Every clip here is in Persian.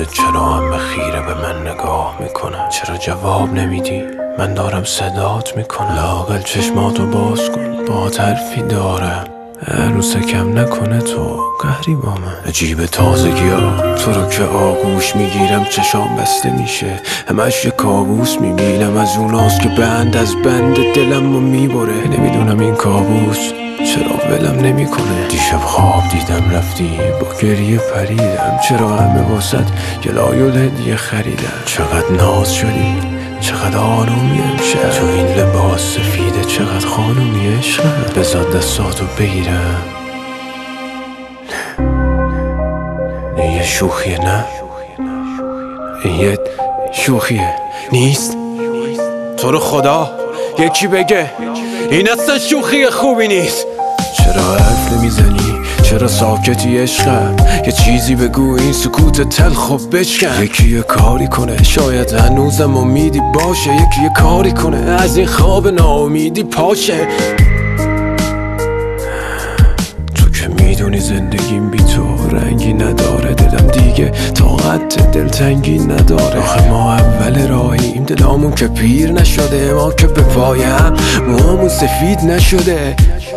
خودت چرا همه خیره به من نگاه میکنن؟ چرا جواب نمیدی؟ من دارم صدات میکنم. لااقل چشماتو باز کن، با حرفی دارم. هنوز کم نکنه تو قهری با من. عجیب تازگی ها تو رو که آغوش میگیرم چشام بسته میشه، همش یه کابوس میبینم از اوناست که بند از بند دلم رو میبره. نمیدونم این کابوس چرا ولم نمیکنه. دیشب خواب دیدم رفتی با گریه پریدم، چرا همه واسط گلای و هدیه خریدم. چقدر ناز شدی، چقدر آرومی امشب تو این لباس سفیده، چقدر خانومی عشقم. بذار دستاتو بگیرم. این یه شوخیه نه؟ این یه شوخیه نیست؟ تو رو خدا یکی بگه این اصلا شوخی خوبی نیست. چرا حرف نمیزنی؟ چرا ساکتی عشقم؟ یه چیزی بگو این سکوت تلخ و بشکن. یکی یه کاری کنه، شاید هنوزم امیدی باشه. یکی یه کاری کنه از این خواب ناامیدی پاشه. تو که میدونی زندگیم بی تو رنگی نداره، دلم دیگه طاقت دلتنگی نداره. آخه ما اول راهیم، دلامون که پیر نشده، ما که به پایم موامون سفید نشده.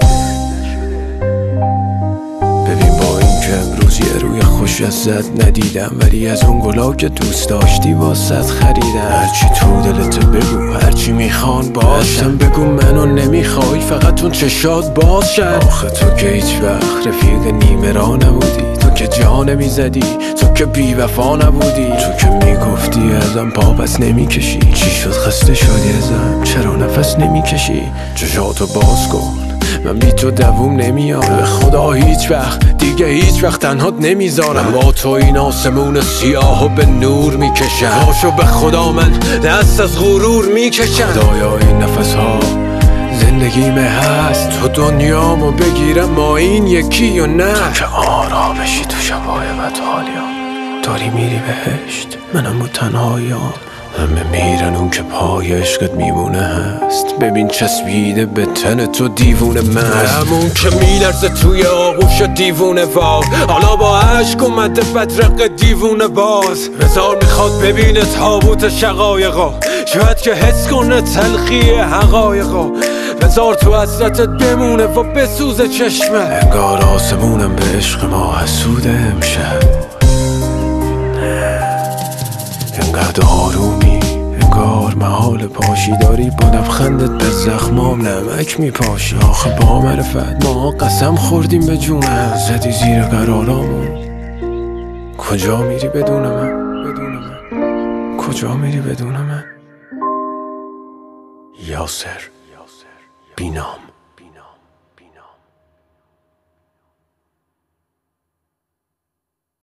امروز یه روی خوش از زد ندیدم، ولی از اون گلا که دوست داشتی واسط خریدم. هرچی تو دلت بگو، هرچی میخوان باشم بگو، منو نمیخوای فقط اون چشات باز شد. آخه تو که هیچ وقت رفیق نیمه را نبودی، تو که جا نمیزدی، تو که بی وفا نبودی. تو که میگفتی ازم پا پس نمیکشی، چی شد خسته شدی ازم؟ چرا نفس نمیکشی؟ چشاتو باز کن، من بی تو دووم نمیام. به خدا هیچ وقت دیگه هیچ وقت تنهات نمیذارم. با تو این آسمون سیاهو به نور میکشم. باشو به خدا من دست از غرور میکشم. خدایا این نفس ها زندگیمه هست، تو دنیامو بگیرم ما این یکی و نه. تو که آرام بشی تو شبای بدحالیم، داری میری بهشت منم با تنهاییم. همه میرن اون که پای عشقت میمونه هست. ببین چسبیده به تن تو دیوونه مست، همون که میلرزه توی آغوش دیوونه وار. حالا با عشق اومده بدرق دیوونه باز. بذار میخواد ببینه تابوت شقایقا، شاید که حس کنه تلخی حقایقا. بذار تو حسرتت بمونه و بسوزه چشمه. انگار آسمونم به عشق ما حسوده امشب. انقدر آرومی، انگار محال پاشی داری، با لبخندت به زخمام نمک میپاشی. آخه با معرفت ما قسم خوردیم به جونم، زدی زیر قرارامون. کجا میری بدون من؟ کجا میری بدون من؟ یاسر بینام.